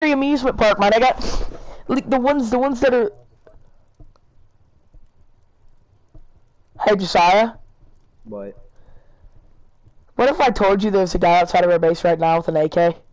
every amusement park, man. I got like the ones that are. Hey, Josiah. What? What if I told you there's a guy outside of our base right now with an AK?